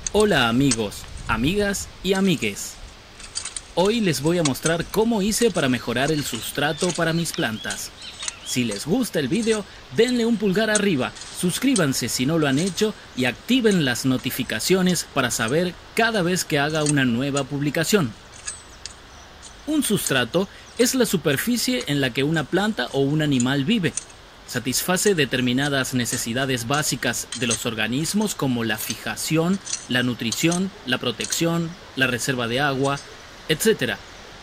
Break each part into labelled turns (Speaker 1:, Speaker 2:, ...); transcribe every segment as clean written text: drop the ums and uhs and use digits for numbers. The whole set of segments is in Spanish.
Speaker 1: Hola amigos, amigas y amigues. Hoy les voy a mostrar cómo hice para mejorar el sustrato para mis plantas. Si les gusta el video, denle un pulgar arriba, suscríbanse si no lo han hecho y activen las notificaciones para saber cada vez que haga una nueva publicación. Un sustrato es la superficie en la que una planta o un animal vive. Satisface determinadas necesidades básicas de los organismos como la fijación, la nutrición, la protección, la reserva de agua, etc.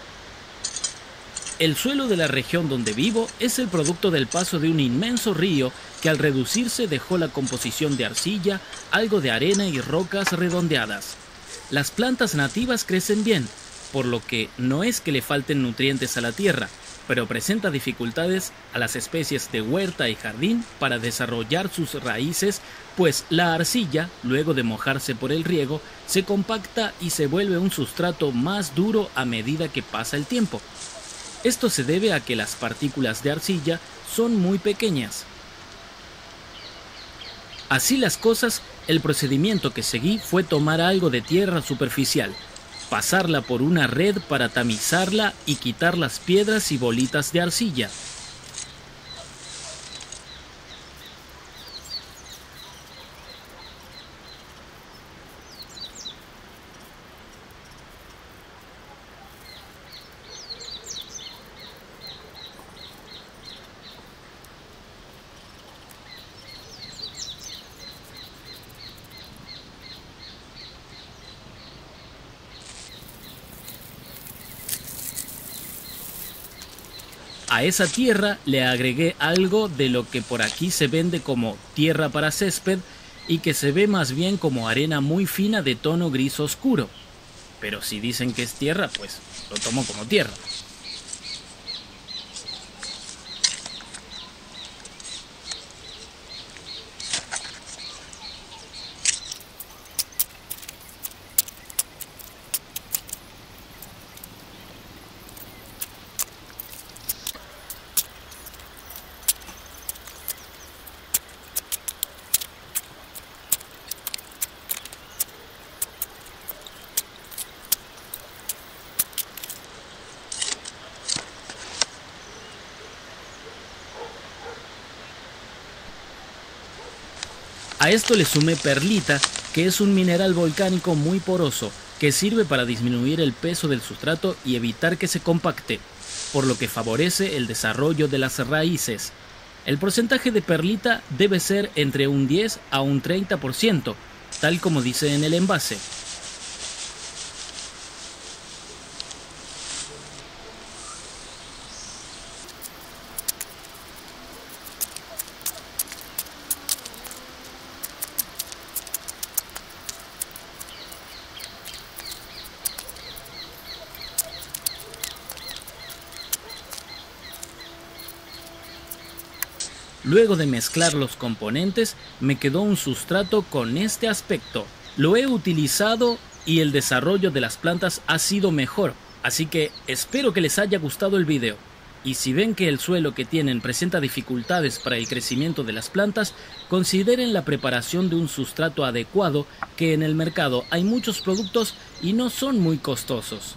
Speaker 1: El suelo de la región donde vivo es el producto del paso de un inmenso río que al reducirse dejó la composición de arcilla, algo de arena y rocas redondeadas. Las plantas nativas crecen bien, por lo que no es que le falten nutrientes a la tierra, pero presenta dificultades a las especies de huerta y jardín para desarrollar sus raíces, pues la arcilla, luego de mojarse por el riego, se compacta y se vuelve un sustrato más duro a medida que pasa el tiempo. Esto se debe a que las partículas de arcilla son muy pequeñas. Así las cosas, el procedimiento que seguí fue tomar algo de tierra superficial, pasarla por una red para tamizarla y quitar las piedras y bolitas de arcilla. A esa tierra le agregué algo de lo que por aquí se vende como tierra para césped y que se ve más bien como arena muy fina de tono gris oscuro. Pero si dicen que es tierra, pues lo tomo como tierra. A esto le sumé perlita, que es un mineral volcánico muy poroso, que sirve para disminuir el peso del sustrato y evitar que se compacte, por lo que favorece el desarrollo de las raíces. El porcentaje de perlita debe ser entre un 10 a un 30%, tal como dice en el envase. Luego de mezclar los componentes, me quedó un sustrato con este aspecto. Lo he utilizado y el desarrollo de las plantas ha sido mejor, así que espero que les haya gustado el video. Y si ven que el suelo que tienen presenta dificultades para el crecimiento de las plantas, consideren la preparación de un sustrato adecuado, que en el mercado hay muchos productos y no son muy costosos.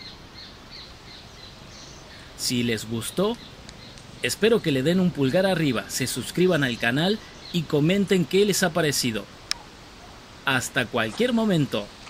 Speaker 1: Si les gustó, espero que le den un pulgar arriba, se suscriban al canal y comenten qué les ha parecido. Hasta cualquier momento.